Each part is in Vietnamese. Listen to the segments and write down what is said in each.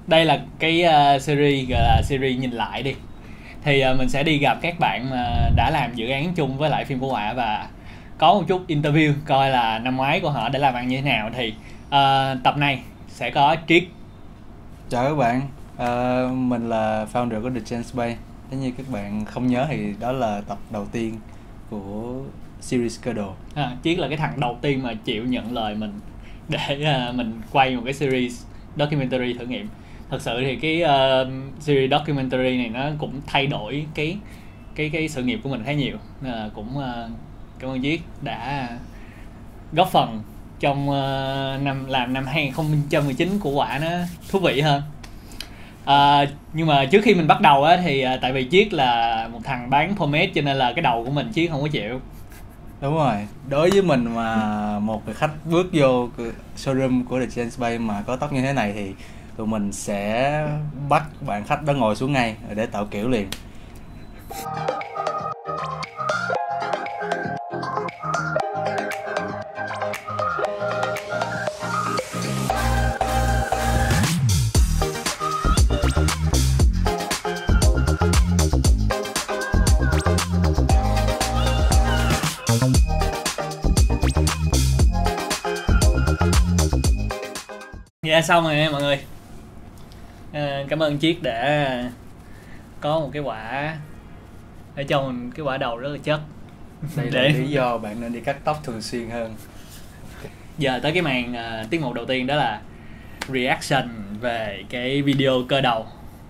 Đây là cái series gọi là series nhìn lại đi. Thì mình sẽ đi gặp các bạn mà đã làm dự án chung với lại phim của Họa và có một chút interview coi là năm ngoái của họ đã làm ăn như thế nào. Thì tập này sẽ có Triết. Chào các bạn, mình là founder của The Chain Space. Nếu như các bạn không nhớ thì đó là tập đầu tiên của series Curdle. Triết là cái thằng đầu tiên mà chịu nhận lời mình để mình quay một cái series documentary thử nghiệm. Thật sự thì cái series documentary này nó cũng thay đổi cái sự nghiệp của mình khá nhiều. Nên là cũng cảm ơn Triết đã góp phần trong năm 2019 của Họa nó thú vị hơn. Nhưng mà trước khi mình bắt đầu á thì tại vì Triết là một thằng bán pomade cho nên là cái đầu của mình Triết không có chịu. Đúng rồi, đối với mình mà một người khách bước vô showroom của The Chain Space mà có tóc như thế này thì tụi mình sẽ bắt bạn khách đó ngồi xuống ngay để tạo kiểu liền. Dạ xong rồi mọi người. Cảm ơn Triết đã có một cái quả để cho mình cái quả đầu rất là chất. Đây là lý do bạn nên đi cắt tóc thường xuyên hơn. Giờ tới cái màn tiết mục đầu tiên, đó là reaction về cái video cơ đồ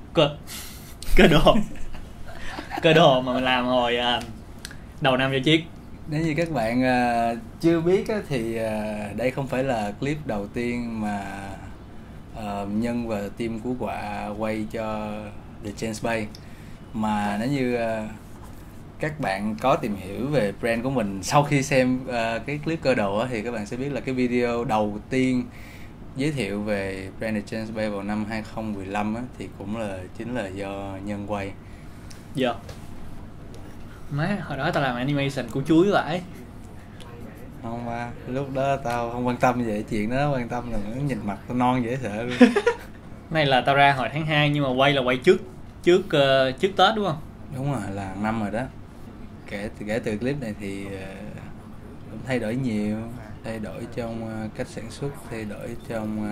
mà mình làm hồi đầu năm cho Triết. Nếu như các bạn chưa biết á, thì đây không phải là clip đầu tiên mà Nhân và team của Họa quay cho The Chain Space. Mà nếu như các bạn có tìm hiểu về brand của mình sau khi xem cái clip cơ đồ á, thì các bạn sẽ biết là cái video đầu tiên giới thiệu về brand The Chain Space vào năm 2015 á, thì chính là do Nhân quay. Dạ. Má, hồi đó tao làm animation của chuối vậy. Không ba, lúc đó tao không quan tâm về chuyện đó, quan tâm là nó nhìn mặt tao non dễ sợ luôn. Này là tao ra hồi tháng 2 nhưng mà quay là quay trước Tết đúng không? Đúng rồi, là năm rồi đó. Kể từ clip này thì cũng thay đổi nhiều, thay đổi trong cách sản xuất, thay đổi trong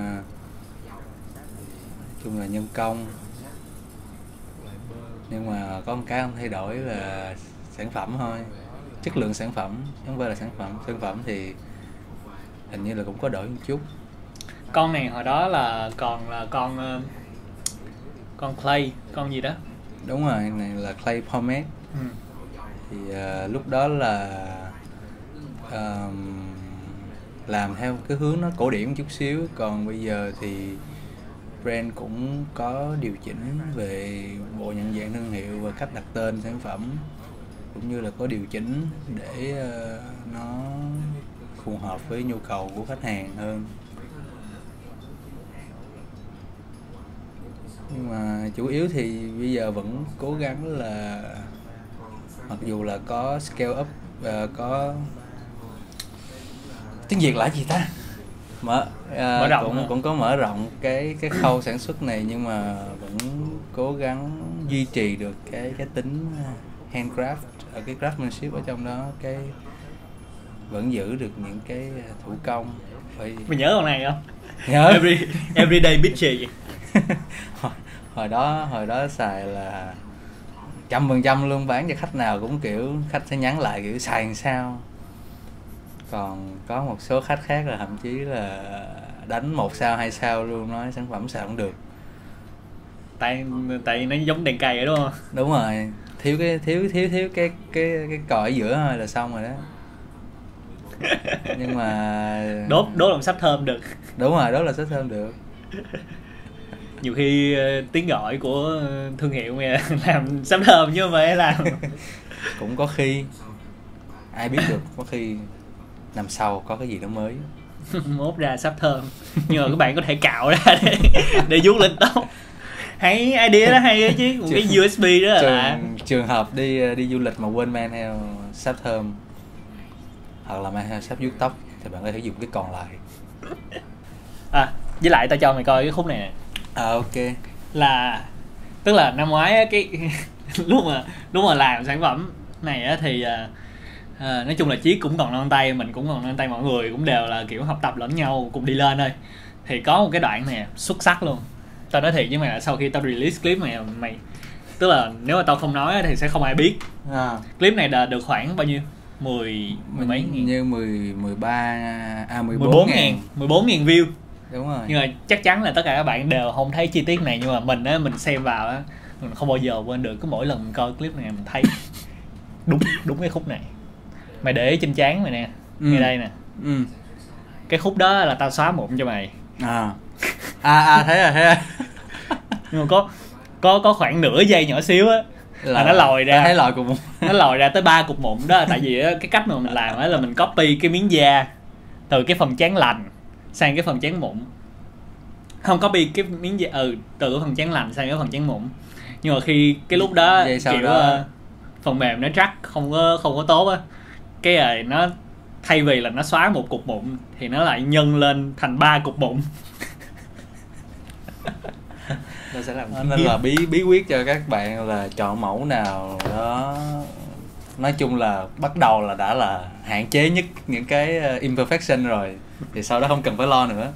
chung là nhân công. Nhưng mà có một cái không thay đổi là sản phẩm thôi, chất lượng sản phẩm, không phải là sản phẩm thì hình như là cũng có đổi một chút. Con này hồi đó là con clay, con gì đó. Đúng rồi, này là clay pomade. Thì lúc đó là làm theo cái hướng nó cổ điển một chút xíu, còn bây giờ thì brand cũng có điều chỉnh về bộ nhận dạng thương hiệu và cách đặt tên sản phẩm, cũng như là có điều chỉnh để nó phù hợp với nhu cầu của khách hàng hơn. Nhưng mà chủ yếu thì bây giờ vẫn cố gắng là, mặc dù là có scale up, có tiếng Việt là gì ta, mở rộng cũng có mở rộng cái khâu sản xuất này, nhưng mà vẫn cố gắng duy trì được cái tính handcraft ở cái craftsmanship ở trong đó, cái vẫn giữ được những cái thủ công. Mày nhớ con này không? Nhớ. Everyday bitchy. hồi đó xài là 100% luôn, bán cho khách nào cũng kiểu khách sẽ nhắn lại kiểu xài làm sao. Còn có một số khách khác là thậm chí là đánh 1 sao 2 sao luôn, nói sản phẩm sao cũng được. Tại nó giống đèn cày vậy đúng không? Đúng rồi, thiếu cái còi ở giữa thôi là xong rồi đó. Nhưng mà đốt làm sắp thơm được. Đúng rồi, đốt là sắp thơm được. Nhiều khi tiếng gọi của thương hiệu mày làm sắp thơm chứ không phải làm. Cũng có khi ai biết được, có khi năm sau có cái gì đó mới. Mốt ra sắp thơm, nhưng mà các bạn có thể cạo ra để vuốt lên tóc. Hay idea đó, hay đó chứ. Một cái USB đó là trường hợp đi du lịch mà quên mang theo sáp thơm hoặc là mang theo sáp vuốt tóc thì bạn có thể dùng cái còn lại. Với lại tao cho mày coi cái khúc này nè. Ok. Là tức là năm ngoái á, cái lúc mà làm sản phẩm này á thì nói chung là Chiết cũng còn non tay, mình cũng còn non tay, mọi người cũng đều là kiểu học tập lẫn nhau cùng đi lên thôi. Thì có một cái đoạn này xuất sắc luôn, tao nói thiệt với mày là sau khi tao release clip này mày, tức là nếu mà tao không nói thì sẽ không ai biết. Clip này đã được khoảng bao nhiêu, mười mấy nghìn, như 14 ngàn view. Đúng rồi. Nhưng mà chắc chắn là tất cả các bạn đều không thấy chi tiết này, nhưng mà mình á, mình xem vào á, mình không bao giờ quên được. Cứ mỗi lần mình coi clip này mình thấy đúng cái khúc này. Mày để ý trên trán mày nè, ngay đây nè. Cái khúc đó là tao xóa mụn cho mày. Thấy rồi. Nhưng mà có khoảng nửa giây nhỏ xíu á là nó lòi ra. Thấy lòi cục mụn. Nó lòi ra tới 3 cục mụn đó là tại vì á, cái cách mà mình làm á là mình copy cái miếng da từ cái phần trán lành sang cái phần trán mụn. Không, copy cái miếng da từ cái phần trán lành sang cái phần trán mụn. Nhưng mà khi cái lúc đó kiểu phần mềm nó track không có tốt á, cái rồi nó thay vì là nó xóa một cục mụn thì nó lại nhân lên thành 3 cục mụn. Nó sẽ làm nên là bí quyết cho các bạn là chọn mẫu nào đó, nói chung là bắt đầu là đã là hạn chế nhất những cái imperfection rồi thì sau đó không cần phải lo nữa.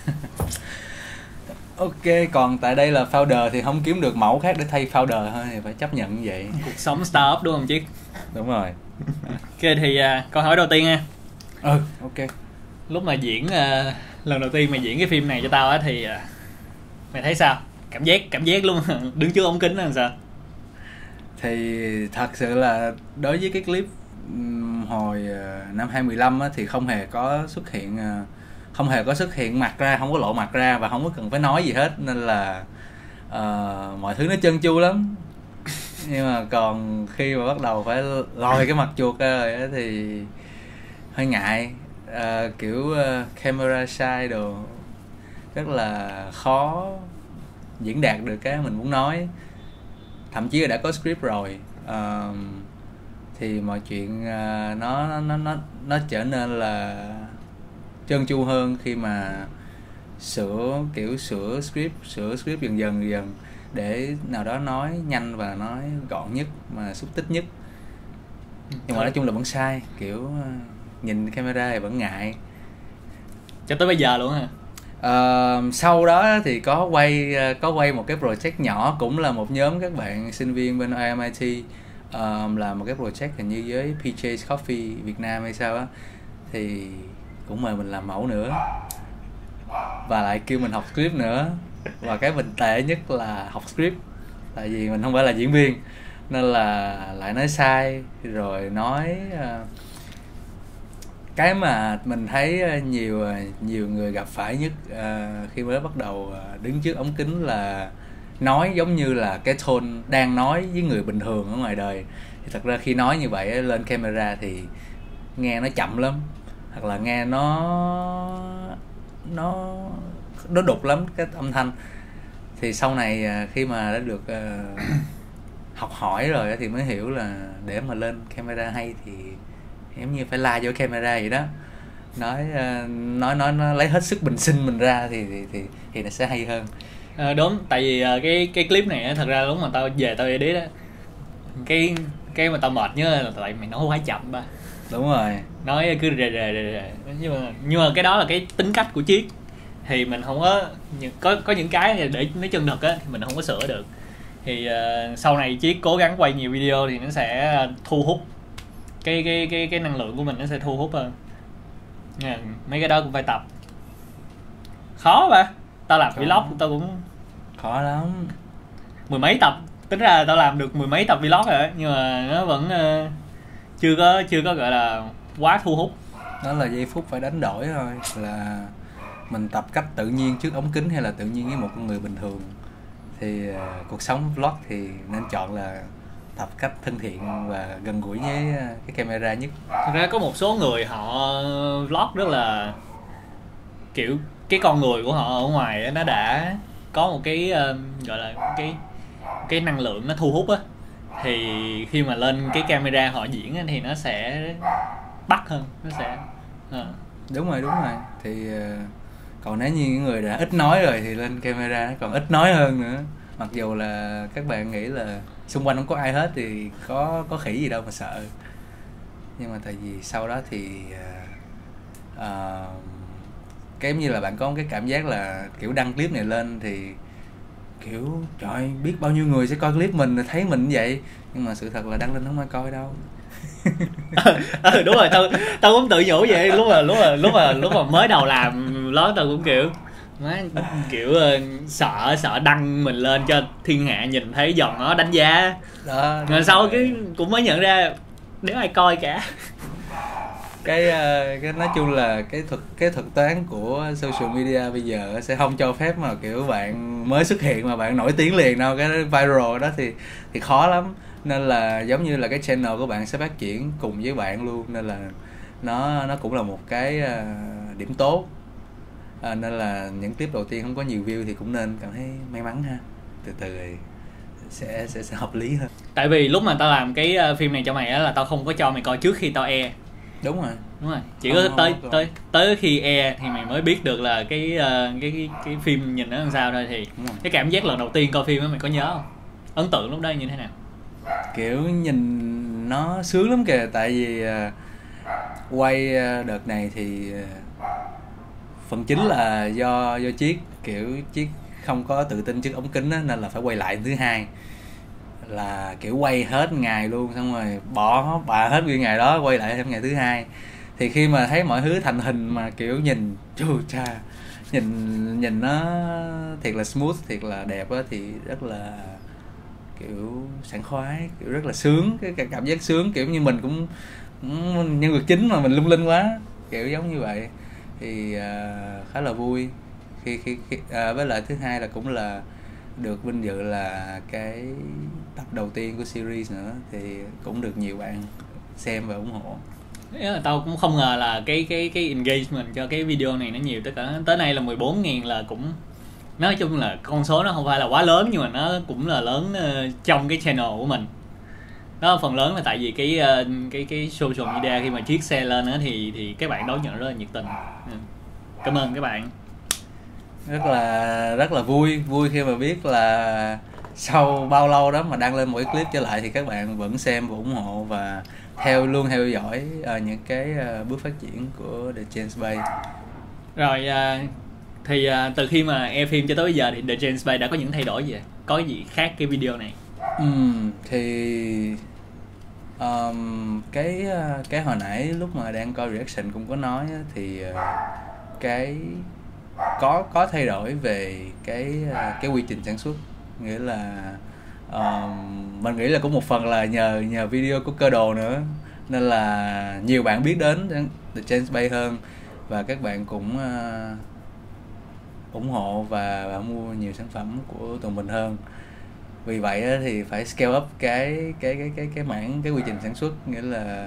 Ok, còn tại đây là founder thì không kiếm được mẫu khác để thay founder thôi thì phải chấp nhận như vậy. Cuộc sống startup đúng không Chiết? Đúng rồi. Ok thì câu hỏi đầu tiên ha. Ok. Lúc mà diễn lần đầu tiên mày diễn cái phim này cho tao á thì mày thấy sao? Cảm giác luôn đứng trước ống kính là sao? Thì thật sự là đối với cái clip hồi năm 2015 á, thì không hề có xuất hiện mặt ra, không có lộ mặt ra và không có cần phải nói gì hết, nên là mọi thứ nó trơn tru lắm. Nhưng mà còn khi mà bắt đầu phải lòi cái mặt chuột ra rồi á thì hơi ngại, kiểu camera shy đồ, rất là khó diễn đạt được cái mình muốn nói. Thậm chí là đã có script rồi thì mọi chuyện nó trở nên là trơn tru hơn khi mà sửa script dần dần để nào đó nói nhanh và nói gọn nhất mà xúc tích nhất. Nhưng mà nói chung là vẫn sai, kiểu nhìn camera thì vẫn ngại cho tới bây giờ luôn hả? Sau đó thì có quay một cái project nhỏ, cũng là một nhóm các bạn sinh viên bên IMIT làm một cái project hình như với PJ Coffee Việt Nam hay sao á, thì cũng mời mình làm mẫu nữa và lại kêu mình học script nữa. Và cái mình tệ nhất là học script, tại vì mình không phải là diễn viên nên là lại nói sai, rồi nói cái mà mình thấy nhiều người gặp phải nhất khi mới bắt đầu đứng trước ống kính là nói giống như là cái tone đang nói với người bình thường ở ngoài đời. Thì thật ra khi nói như vậy lên camera thì nghe nó chậm lắm, hoặc là nghe nó đục lắm cái âm thanh. Thì sau này khi mà đã được học hỏi rồi thì mới hiểu là để mà lên camera hay thì giống như phải la vô camera vậy đó, nói nó lấy hết sức bình sinh mình ra thì nó sẽ hay hơn. Đúng, tại vì cái clip này thật ra lúc mà tao về tao edit á, cái mà tao mệt nhất là tại mày nói quá chậm ba. Đúng rồi, nói cứ rề. Nhưng mà cái đó là cái tính cách của Chiết, thì mình không có những cái để nói chân thật á thì mình không có sửa được. Thì sau này Chiết cố gắng quay nhiều video thì nó sẽ thu hút cái năng lượng của mình, nó sẽ thu hút hơn. Mấy cái đó cũng phải tập. Khó mà. Tao làm vlog tao cũng khó lắm. Mười mấy tập, tính ra tao làm được mười mấy tập vlog rồi, nhưng mà nó vẫn chưa có gọi là quá thu hút. Đó là giây phút phải đánh đổi thôi, là mình tập cách tự nhiên trước ống kính hay là tự nhiên với một con người bình thường. Thì cuộc sống vlog thì nên chọn là tập cách thân thiện và gần gũi với cái camera nhất. Thực ra có một số người họ vlog rất là kiểu cái con người của họ ở ngoài nó đã có một cái gọi là cái năng lượng nó thu hút á, thì khi mà lên cái camera họ diễn thì nó sẽ bắt hơn, nó sẽ đúng rồi. Thì Còn nếu như những người đã ít nói rồi thì lên camera nó còn ít nói hơn nữa. Mặc dù là các bạn nghĩ là xung quanh không có ai hết thì có khỉ gì đâu mà sợ. Nhưng mà tại vì sau đó thì cái như là bạn có cái cảm giác là kiểu đăng clip này lên thì kiểu trời biết bao nhiêu người sẽ coi clip mình thấy mình như vậy, nhưng mà sự thật là đăng lên không ai coi đâu. Đúng rồi, tao cũng tự nhủ vậy. Lúc mà mới đầu làm vlog tao cũng kiểu kiểu sợ đăng mình lên cho thiên hạ nhìn thấy dòng nó đánh giá đó. Rồi sau cái cũng mới nhận ra nếu ai coi cả. Cái nói chung là cái thuật toán của social media bây giờ sẽ không cho phép mà kiểu bạn mới xuất hiện mà bạn nổi tiếng liền đâu. Cái viral đó thì khó lắm, nên là giống như là cái channel của bạn sẽ phát triển cùng với bạn luôn, nên là nó cũng là một cái điểm tốt. Nên là những clip đầu tiên không có nhiều view thì cũng nên cảm thấy may mắn ha, từ từ sẽ hợp lý hơn. Tại vì lúc mà tao làm cái phim này cho mày á là tao không có cho mày coi trước khi tao Đúng rồi, chỉ có tới khi thì mày mới biết được là cái phim nhìn nó làm sao thôi. Thì cái cảm giác lần đầu tiên coi phim á mày có nhớ không? Ấn tượng lúc đó như thế nào? Kiểu nhìn nó sướng lắm kìa, tại vì quay đợt này thì phần chính là do Chiết, kiểu Chiết không có tự tin trước ống kính á, nên là phải quay lại thứ hai, là kiểu quay hết ngày luôn, xong rồi bỏ hết nguyên ngày đó quay lại thêm ngày thứ hai. Thì khi mà thấy mọi thứ thành hình mà kiểu nhìn nhìn nó thiệt là smooth, thiệt là đẹp á, thì rất là kiểu sảng khoái, kiểu rất là sướng, cái cảm giác sướng, kiểu như mình cũng nhân vật chính mà mình lung linh quá, kiểu giống như vậy. Thì khá là vui khi với lại thứ hai là cũng là được vinh dự là cái tập đầu tiên của series nữa, thì cũng được nhiều bạn xem và ủng hộ. Tao cũng không ngờ là cái engagement cho cái video này nó nhiều, tất cả tới nay là 14.000, là cũng nói chung là con số nó không phải là quá lớn nhưng mà nó cũng là lớn trong cái channel của mình. Đó, phần lớn là tại vì cái social media khi mà chiếc xe lên đó thì các bạn đón nhận rất là nhiệt tình. Cảm ơn các bạn. Rất là vui khi mà biết là sau bao lâu đó mà đăng lên một cái clip trở lại thì các bạn vẫn xem và ủng hộ và luôn theo dõi những cái bước phát triển của The James Bay. Rồi thì từ khi mà phim cho tới bây giờ thì The James Bay đã có những thay đổi gì? Có gì khác cái video này? Thì cái hồi nãy lúc mà đang coi reaction cũng có nói thì cái có thay đổi về cái quy trình sản xuất, nghĩa là mình nghĩ là cũng một phần là nhờ video của Cơ Đồ nữa, nên là nhiều bạn biết đến The James Bay hơn và các bạn cũng ủng hộ và mua nhiều sản phẩm của tụi mình hơn. Vì vậy thì phải scale up cái mảng cái quy trình sản xuất, nghĩa là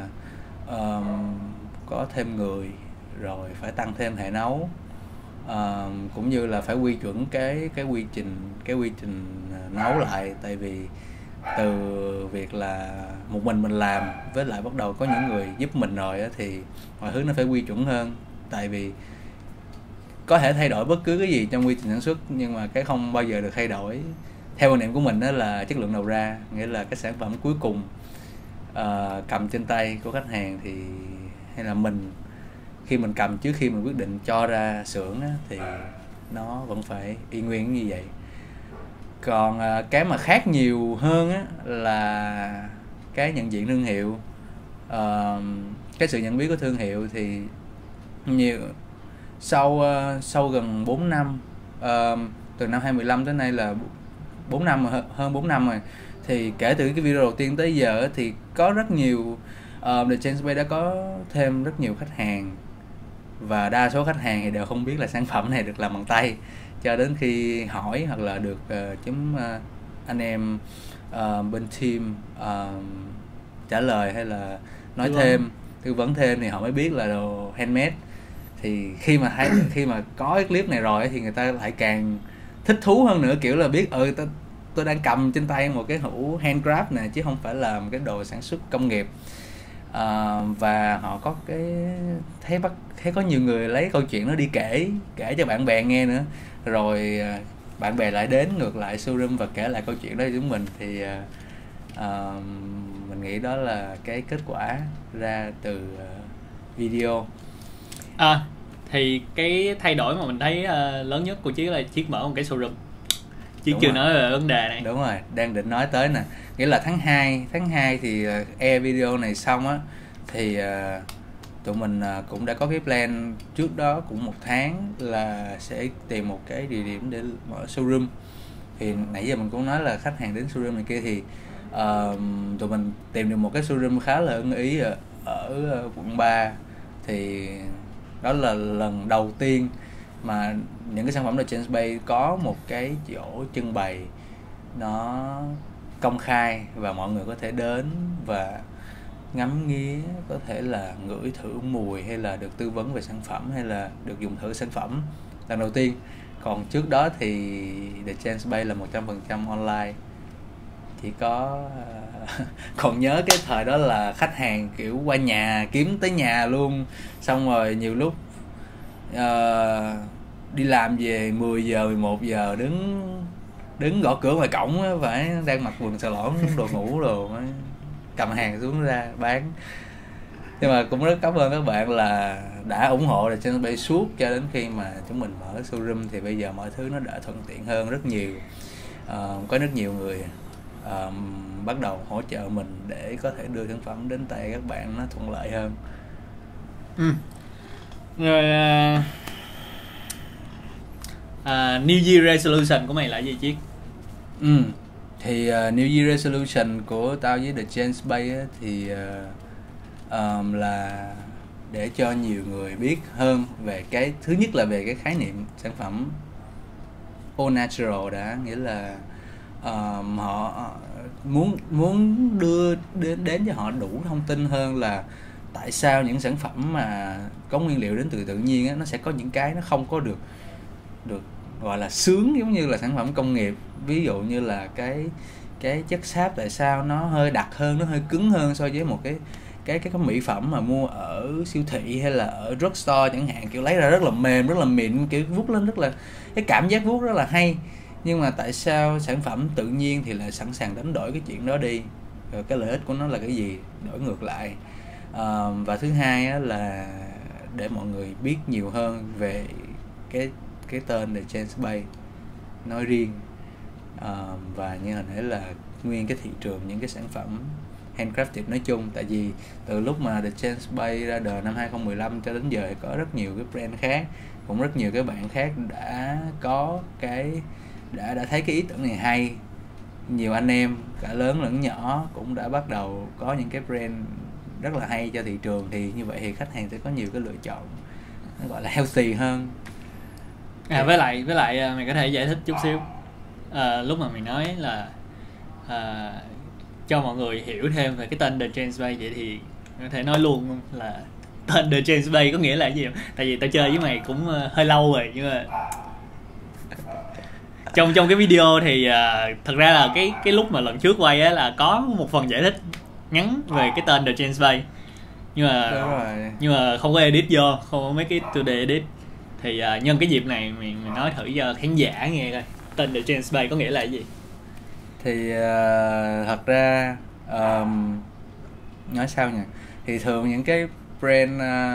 có thêm người, rồi phải tăng thêm hệ nấu, cũng như là phải quy chuẩn cái quy trình nấu lại. Tại vì từ việc là một mình làm với lại bắt đầu có những người giúp mình rồi á, thì mọi thứ nó phải quy chuẩn hơn. Tại vì có thể thay đổi bất cứ cái gì trong quy trình sản xuất, nhưng mà cái không bao giờ được thay đổi theo quan niệm của mình đó là chất lượng đầu ra, nghĩa là cái sản phẩm cuối cùng cầm trên tay của khách hàng thì hay là mình khi mình cầm trước khi mình quyết định cho ra xưởng á, thì nó vẫn phải y nguyên như vậy. Còn cái mà khác nhiều hơn á, là cái nhận diện thương hiệu, cái sự nhận biết của thương hiệu. Thì nhiều sau gần 4 năm, từ năm 2015 tới nay là 4 năm rồi, hơn 4 năm rồi, thì kể từ cái video đầu tiên tới giờ thì có rất nhiều The James Bay đã có thêm rất nhiều khách hàng, và đa số khách hàng thì đều không biết là sản phẩm này được làm bằng tay, cho đến khi hỏi hoặc là được anh em bên team trả lời hay là nói thêm, tư vấn thêm thì họ mới biết là đồ handmade. Thì khi mà có cái clip này rồi thì người ta lại càng thích thú hơn nữa, kiểu là biết tôi đang cầm trên tay một cái hũ handcraft này chứ không phải là một cái đồ sản xuất công nghiệp. Và họ có cái thấy có nhiều người lấy câu chuyện nó đi kể cho bạn bè nghe nữa, rồi bạn bè lại đến ngược lại showroom và kể lại câu chuyện đó cho chúng mình. Thì mình nghĩ đó là cái kết quả ra từ video. Thì cái thay đổi mà mình thấy lớn nhất của Chiết là Chiết mở một cái showroom. Chiết chưa nói về vấn đề này. Đúng rồi, đang định nói tới nè. Nghĩa là tháng 2 thì air video này xong á, thì tụi mình cũng đã có cái plan trước đó cũng 1 tháng là sẽ tìm một cái địa điểm để mở showroom. Thì nãy giờ mình cũng nói là khách hàng đến showroom này kia, thì tụi mình tìm được một cái showroom khá là ưng ý ở quận 3. Thì đó là lần đầu tiên mà những cái sản phẩm The James Bay có một cái chỗ trưng bày nó công khai và mọi người có thể đến và ngắm nghía, có thể là ngửi thử mùi hay là được tư vấn về sản phẩm hay là được dùng thử sản phẩm lần đầu tiên. Còn trước đó thì The James Bay là 100% online. Chỉ có còn nhớ cái thời đó là khách hàng kiểu qua nhà, kiếm tới nhà luôn. Xong rồi nhiều lúc đi làm về 10 giờ 11 giờ đứng gõ cửa ngoài cổng á, phải đang mặc quần xà lỏn đồ ngủ rồi mới cầm hàng xuống ra bán. Nhưng mà cũng rất cảm ơn các bạn là đã ủng hộ để trên bay suốt cho đến khi mà chúng mình mở showroom. Thì bây giờ mọi thứ nó đã thuận tiện hơn rất nhiều. Có rất nhiều người bắt đầu hỗ trợ mình để có thể đưa sản phẩm đến tay các bạn nó thuận lợi hơn. Rồi New Year Resolution của mày là gì Chiết? Thì New Year Resolution của tao với The James Bay á, thì là để cho nhiều người biết hơn về cái thứ nhất là về cái khái niệm sản phẩm all natural đã, nghĩa là họ muốn đưa đến cho họ đủ thông tin hơn là tại sao những sản phẩm mà có nguyên liệu đến từ tự nhiên á, nó sẽ có những cái nó không có được gọi là sướng giống như là sản phẩm công nghiệp. Ví dụ như là cái chất xáp tại sao nó hơi đặc hơn, nó hơi cứng hơn so với một cái mỹ phẩm mà mua ở siêu thị hay là ở drugstore chẳng hạn, kiểu lấy ra rất là mềm, rất là mịn, kiểu vuốt lên rất là cái cảm giác vuốt rất là hay. Nhưng mà tại sao sản phẩm tự nhiên thì lại sẵn sàng đánh đổi cái chuyện đó đi, rồi cái lợi ích của nó là cái gì, đổi ngược lại. Và thứ hai á, là để mọi người biết nhiều hơn về cái tên The James Bay nói riêng, và như hồi nãy là nguyên cái thị trường những cái sản phẩm handcrafted nói chung. Tại vì từ lúc mà The James Bay ra đời năm 2015 cho đến giờ có rất nhiều cái brand khác, cũng rất nhiều cái bạn khác đã có đã thấy cái ý tưởng này hay. Nhiều anh em cả lớn lẫn nhỏ cũng đã bắt đầu có những cái brand rất là hay cho thị trường. Thì như vậy thì khách hàng sẽ có nhiều cái lựa chọn, nó gọi là healthy hơn. Với lại mày có thể giải thích chút xíu lúc mà mày nói là cho mọi người hiểu thêm về cái tên The James Bay, vậy thì có thể nói luôn là tên The James Bay có nghĩa là gì không? Tại vì tao chơi với mày cũng hơi lâu rồi, nhưng mà trong cái video thì thật ra là cái lúc mà lần trước quay á là có một phần giải thích ngắn về cái tên The James Bay, nhưng mà không có edit vô, không có mấy cái tựa đề edit. Thì nhân cái dịp này mình nói thử cho khán giả nghe coi tên The James Bay có nghĩa là gì. Thì thật ra nói sao nhỉ, thì thường những cái brand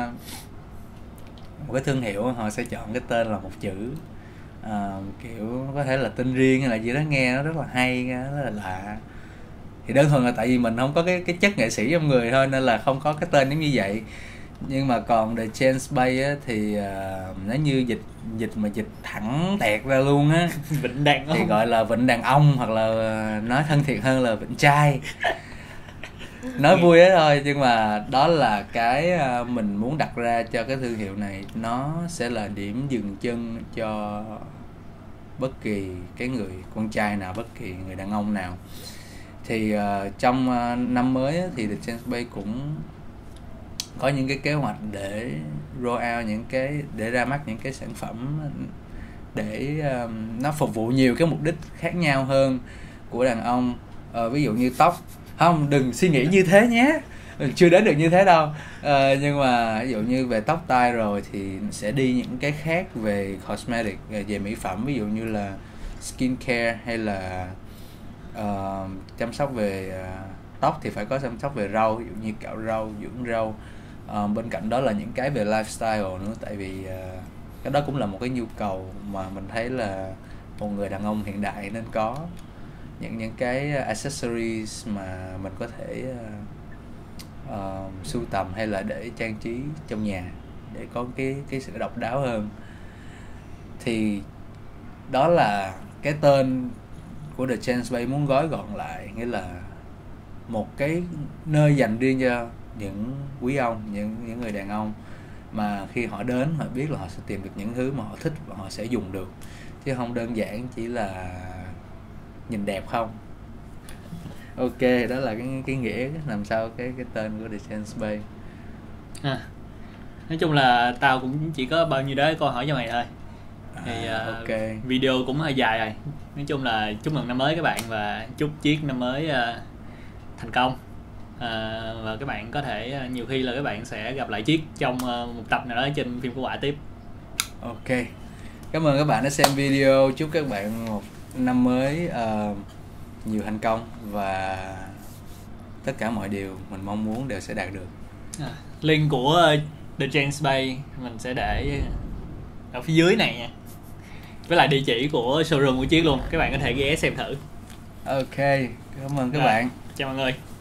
một cái thương hiệu họ sẽ chọn cái tên là một chữ, kiểu có thể là tên riêng hay là gì đó nghe nó rất là hay, rất là lạ. Thì đơn thuần là tại vì mình không có cái chất nghệ sĩ trong người thôi nên là không có cái tên giống như vậy. Nhưng mà còn The James Bay á, thì nó như dịch thẳng tẹt ra luôn á Vịnh đàn ông thì gọi là vịnh đàn ông, hoặc là nói thân thiện hơn là vịnh trai. Nói vui đó thôi, nhưng mà đó là cái mình muốn đặt ra cho cái thương hiệu này. Nó sẽ là điểm dừng chân cho bất kỳ cái người con trai nào, bất kỳ người đàn ông nào. Thì trong năm mới á, thì The James Bay cũng có những cái kế hoạch để roll out để ra mắt những cái sản phẩm để nó phục vụ nhiều cái mục đích khác nhau hơn của đàn ông. Ví dụ như tóc, không, đừng suy nghĩ như thế nhé. chưa đến được như thế đâu. Nhưng mà ví dụ như về tóc tai rồi thì sẽ đi những cái khác về cosmetic, về mỹ phẩm, ví dụ như là skincare hay là chăm sóc về tóc thì phải có chăm sóc về râu, ví dụ như cạo râu, dưỡng râu. Bên cạnh đó là những cái về lifestyle nữa, tại vì cái đó cũng là một cái nhu cầu mà mình thấy là một người đàn ông hiện đại nên có, những cái accessories mà mình có thể sưu tầm hay là để trang trí trong nhà để có cái sự độc đáo hơn. Thì đó là cái tên của The Chance Bay muốn gói gọn lại, nghĩa là một cái nơi dành riêng cho những quý ông, những người đàn ông mà khi họ đến họ biết là họ sẽ tìm được những thứ mà họ thích và họ sẽ dùng được, chứ không đơn giản chỉ là nhìn đẹp không. Ok, đó là cái nghĩa làm sao cái tên của The Chance Bay. Nói chung là tao cũng chỉ có bao nhiêu đó câu hỏi cho mày thôi. Thì ok. Video cũng hơi dài rồi. Nói chung là chúc mừng năm mới các bạn và chúc Chiết năm mới thành công. Và các bạn có thể nhiều khi là các bạn sẽ gặp lại Chiết trong một tập nào đó trên phim của Quả tiếp. Ok, cảm ơn các bạn đã xem video. Chúc các bạn một năm mới nhiều thành công và tất cả mọi điều mình mong muốn đều sẽ đạt được. Link của The Chance Bay mình sẽ để ở phía dưới này nha, với lại địa chỉ của showroom của Chiết luôn, các bạn có thể ghé xem thử. Ok, cảm ơn các bạn. Chào mọi người.